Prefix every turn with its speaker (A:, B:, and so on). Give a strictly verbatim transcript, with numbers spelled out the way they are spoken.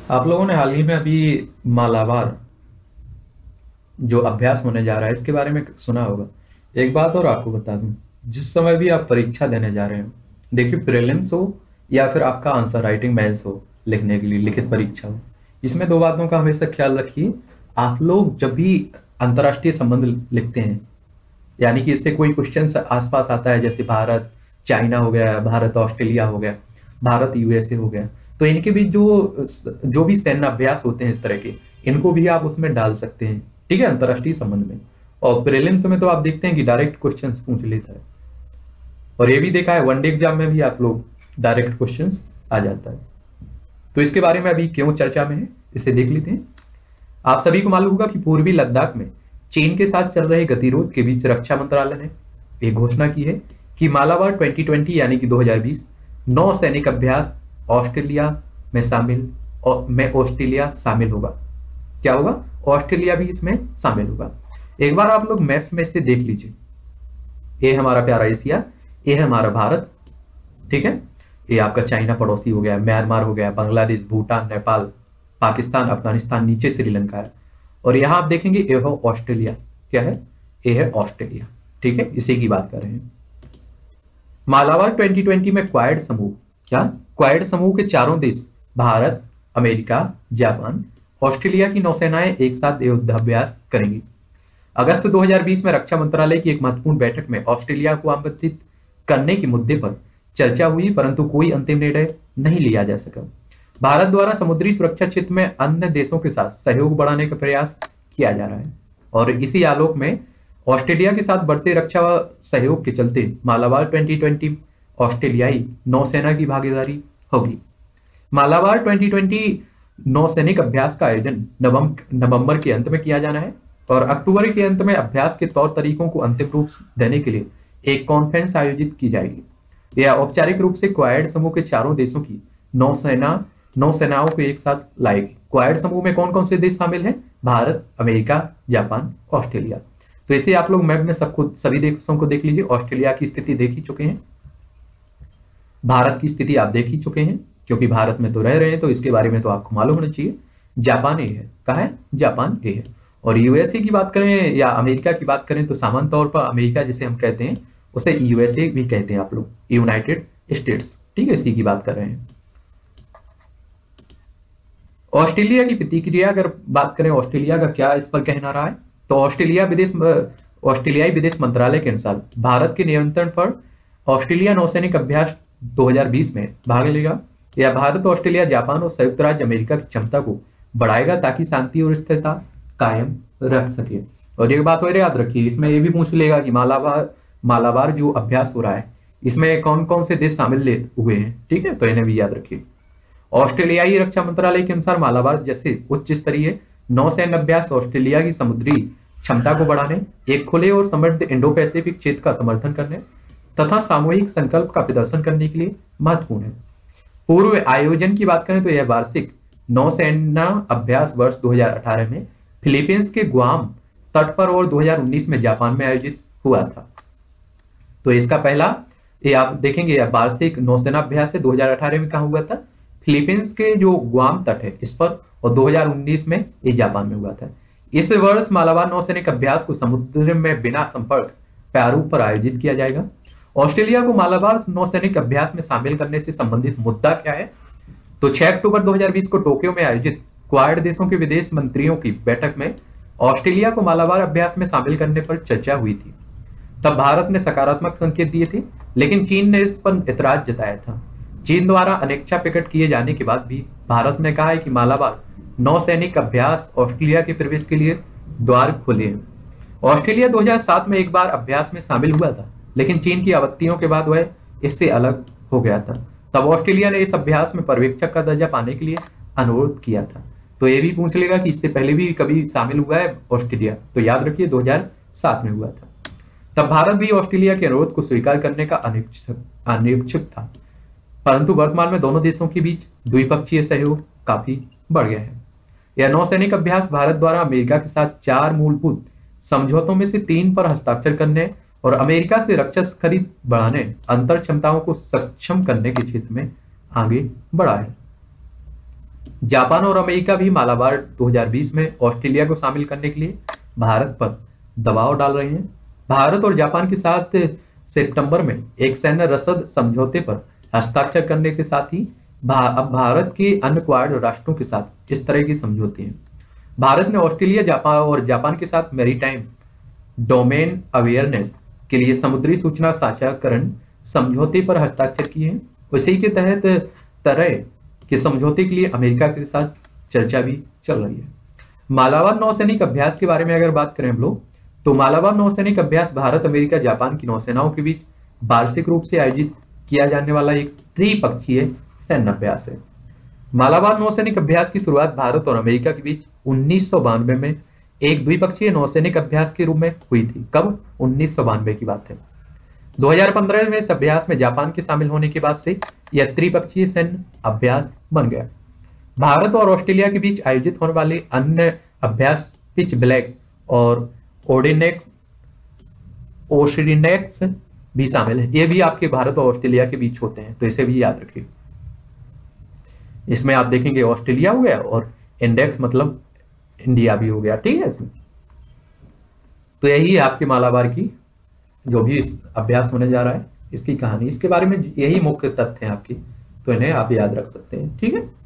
A: आप लोगों ने हाल ही में अभी मालाबार जो अभ्यास होने जा रहा है इसके बारे में सुना होगा। एक बात और आपको बता दूं, जिस समय भी आप परीक्षा देने जा रहे हो, देखिए प्रीलिम्स हो या फिर आपका आंसर राइटिंग मेंस हो, लिखने के लिए लिखित परीक्षा हो, इसमें दो बातों का हमेशा ख्याल रखिए। आप लोग जब भी अंतर्राष्ट्रीय संबंध लिखते हैं, यानी कि इससे कोई क्वेश्चन आसपास आता है, जैसे भारत चाइना हो गया, भारत ऑस्ट्रेलिया हो गया, भारत यूएसए हो गया, तो इनके बीच जो जो भी सैन्य अभ्यास होते हैं इस तरह के, इनको भी आप उसमें डाल सकते हैं, ठीक है, अंतर्राष्ट्रीय संबंध में। और प्रीलिम्स में तो आप देखते हैं कि डायरेक्ट क्वेश्चन पूछ लेता है, और ये भी देखा है वनडे एग्जाम में भी आप लोग डायरेक्ट क्वेश्चन आ जाता है। तो इसके बारे में अभी क्यों चर्चा में है, इसे देख लेते हैं। आप सभी को मालूम होगा कि पूर्वी लद्दाख में चीन के साथ चल रहे गतिरोध के बीच रक्षा मंत्रालय ने एक घोषणा की है कि मालाबार ट्वेंटी ट्वेंटी यानी कि दो हज़ार बीस नौ सैनिक अभ्यास ऑस्ट्रेलिया में शामिल और में ऑस्ट्रेलिया शामिल होगा। क्या होगा? ऑस्ट्रेलिया भी इसमें शामिल होगा। एक बार आप लोग मैप्स में इसे देख लीजिए। ये हमारा प्यारा एशिया, ये है हमारा भारत, ठीक है। ये आपका चाइना पड़ोसी हो गया, म्यांमार हो गया, बांग्लादेश, भूटान, नेपाल, पाकिस्तान, अफगानिस्तान, नीचे श्रीलंका है। और यहां आप देखेंगे ये है ऑस्ट्रेलिया। क्या है? ये है ऑस्ट्रेलिया, ठीक है, इसी की बात कर रहे हैं। मालाबार ट्वेंटी ट्वेंटी में क्वाड समूह, क्या क्वाड समूह के चारों देश भारत, अमेरिका, जापान, ऑस्ट्रेलिया की नौसेनाएं एक साथ युद्धाभ्यास करेंगी। अगस्त दो हज़ार बीस में रक्षा मंत्रालय की एक महत्वपूर्ण बैठक में ऑस्ट्रेलिया को आमंत्रित करने के मुद्दे पर चर्चा हुई, परंतु कोई अंतिम निर्णय नहीं लिया जा सका। भारत द्वारा समुद्री सुरक्षा क्षेत्र में अन्य देशों के साथ सहयोग बढ़ाने का प्रयास किया जा रहा है, और इसी आलोक में ऑस्ट्रेलिया के साथ बढ़ते रक्षा सहयोग के चलते मालाबार ट्वेंटी ट्वेंटी ऑस्ट्रेलियाई नौसेना की भागीदारी होगी। मालाबार ट्वेंटी ट्वेंटी नौसैनिक अभ्यास का आयोजन नवंबर के अंत में किया जाना है, और अक्टूबर के अंत में अभ्यास के तौर तरीकों को अंतिम रूप देने के लिए एक कॉन्फ्रेंस आयोजित की जाएगी। यह औपचारिक रूप से क्वाड समूह के चारों देशों की नौसेना नौसेनाओं को एक साथ लाएगी। क्वाड समूह में कौन कौन से देश शामिल हैं? Bharat, America, Japan, Australia. तो इसे आप लोग मैप में सबको सभी देशों को देख लीजिए। ऑस्ट्रेलिया की स्थिति देख ही चुके हैं, भारत की स्थिति आप देख ही चुके हैं, क्योंकि भारत में तो रह रहे हैं, तो इसके बारे में तो आपको मालूम होना चाहिए। जापान ए है, कहा है? जापान ए है। और यूएसए की बात करें या अमेरिका की बात करें तो सामान्य तौर पर अमेरिका जिसे हम कहते हैं उसे यूएसए भी कहते हैं आप लोग, यूनाइटेड स्टेट्स, ठीक है, इसी की बात कर रहे हैं। ऑस्ट्रेलिया की प्रतिक्रिया अगर बात करें, ऑस्ट्रेलिया का क्या इस पर कहना रहा है, तो ऑस्ट्रेलिया विदेश ऑस्ट्रेलियाई विदेश मंत्रालय के अनुसार भारत के नियंत्रण पर ऑस्ट्रेलिया नौसैनिक अभ्यास दो हज़ार बीस में भाग लेगा। यह भारत, ऑस्ट्रेलिया, जापान और संयुक्त राज्य अमेरिका की क्षमता को बढ़ाएगा ताकि शांति और स्थिरता कायम रख सके। और एक बात और याद रखिए, इसमें यह भी पूछ लेगा कि मालाबार मालाबार जो अभ्यास हो रहा है इसमें कौन कौन से देश शामिल हुए हैं, ठीक है, तो इन्हें भी याद रखिए। ऑस्ट्रेलियाई रक्षा मंत्रालय के अनुसार मालाबार जैसे उच्च स्तरीय नौसैन्य अभ्यास ऑस्ट्रेलिया की समुद्री क्षमता को बढ़ाने, एक खुले और समृद्ध इंडो पैसिफिक क्षेत्र का समर्थन करने तथा सामूहिक संकल्प का प्रदर्शन करने के लिए महत्वपूर्ण है। पूर्व आयोजन की बात करें तो यह वार्षिक नौसेना अभ्यास वर्ष दो हज़ार अठारह में फिलीपींस के गुआम तट पर और दो हज़ार उन्नीस में जापान में आयोजित हुआ था। तो इसका पहला ये आप देखेंगे, यह वार्षिक नौसेना अभ्यास है, दो हज़ार अठारह में कहा हुआ था फिलीपींस के जो गुआम तट है इस पर, और दो हज़ार उन्नीस में ये जापान में हुआ था। इस वर्ष मालाबार नौसैनिक अभ्यास को समुद्र में बिना संपर्क प्रारूप पर आयोजित किया जाएगा। ऑस्ट्रेलिया को मालाबार नौसैनिक अभ्यास में शामिल करने से संबंधित मुद्दा क्या है? तो छह अक्टूबर दो हज़ार बीस को टोक्यो में आयोजित क्वाड देशों के विदेश मंत्रियों की बैठक में ऑस्ट्रेलिया को मालाबार अभ्यास में शामिल करने पर चर्चा हुई थी। तब भारत ने सकारात्मक संकेत दिए थे, लेकिन चीन ने इस पर ऐतराज जताया था। चीन द्वारा अनिच्छा प्रकट किए जाने के बाद भी भारत ने कहा है कि मालाबार नौसैनिक अभ्यास ऑस्ट्रेलिया के प्रवेश के लिए द्वार खोले हैं। ऑस्ट्रेलिया दो हज़ार सात में एक बार अभ्यास में शामिल हुआ था, लेकिन चीन की आपत्तियों के बाद वह इससे अलग हो गया था। तब ऑस्ट्रेलिया ने इस अभ्यास में पर्यवेक्षक का दर्जा पाने के लिए अनुरोध किया था। तो ये भी पूछ लेगा कि इससे पहले भी कभी शामिल हुआ है ऑस्ट्रेलिया, तो याद रखिए दो हज़ार सात में हुआ था। तब भारत भी ऑस्ट्रेलिया के अनुरोध को स्वीकार करने का अनिच्छुक था, परंतु वर्तमान में दोनों देशों के बीच द्विपक्षीय सहयोग काफी बढ़ गया है। यह नौसैनिक अभ्यास भारत द्वारा अमेरिका के साथ चार मूलभूत समझौतों में से तीन पर हस्ताक्षर करने और अमेरिका से रक्षा खरीद बढ़ाने, अंतर क्षमताओं को सक्षम करने के क्षेत्र में आगे बढ़ा है। जापान और अमेरिका भी मालाबार दो हज़ार बीस में ऑस्ट्रेलिया को शामिल करने के लिए भारत पर दबाव डाल रहे हैं। भारत और जापान के साथ सितंबर में एक सैन्य रसद समझौते पर हस्ताक्षर करने के साथ ही भा, अब भारत के अन्य क्वाड राष्ट्रों के साथ इस तरह के समझौते हैं। भारत ने ऑस्ट्रेलिया जापान और जापान के साथ मैरीटाइम डोमेन अवेयरनेस के लिए समुद्री सूचना साझाकरण समझौते पर हस्ताक्षर किए हैं। उसी के तहत तरह के समझौते के लिए अमेरिका के साथ चर्चा भी चल रही है। मालाबार नौसैनिक अभ्यास के बारे में अगर बात करें हम लोग, तो मालाबार नौसैनिक अभ्यास भारत, अमेरिका, जापान की नौसेनाओं के बीच वार्षिक रूप से आयोजित किया जाने वाला एक त्रिपक्षीय सैन्य अभ्यास है। मालाबार नौसैनिक अभ्यास की शुरुआत भारत और अमेरिका के बीच उन्नीस सौ बानवे में एक द्विपक्षीय नौसैनिक अभ्यास के रूप में हुई थी। कब? उन्नीस सौ बानवे की बात है। दो हज़ार पंद्रह में इस अभ्यास में जापान के शामिल होने के बाद से यह त्रिपक्षीय सैन्य अभ्यास बन गया। भारत और ऑस्ट्रेलिया के बीच आयोजित होने वाले अन्य अभ्यास पिच ब्लैक और ओडिनेक्स ओशरिनेक्स भी शामिल है। ये भी आपके भारत और ऑस्ट्रेलिया के बीच होते हैं, तो इसे भी याद रखिए। इसमें आप देखेंगे ऑस्ट्रेलिया हो गया और इंडेक्स मतलब इंडिया भी हो गया, ठीक है। इसमें तो यही है आपके मालाबार की जो भी अभ्यास होने जा रहा है, इसकी कहानी, इसके बारे में यही मुख्य तथ्य हैं आपकी, तो इन्हें आप याद रख सकते हैं, ठीक है।